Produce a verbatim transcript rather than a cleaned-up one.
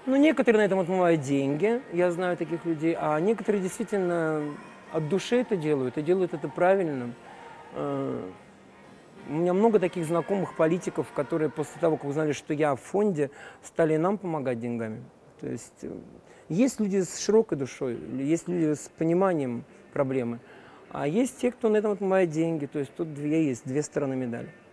Ну, некоторые на этом отмывают деньги, я знаю таких людей, а некоторые действительно от души это делают, и делают это правильно. Э, У меня много таких знакомых политиков, которые после того, как узнали, что я в фонде, стали нам помогать деньгами. То есть э, есть люди с широкой душой, есть люди с пониманием проблемы, а есть те, кто на этом отмывает деньги. То есть тут две есть, две стороны медали.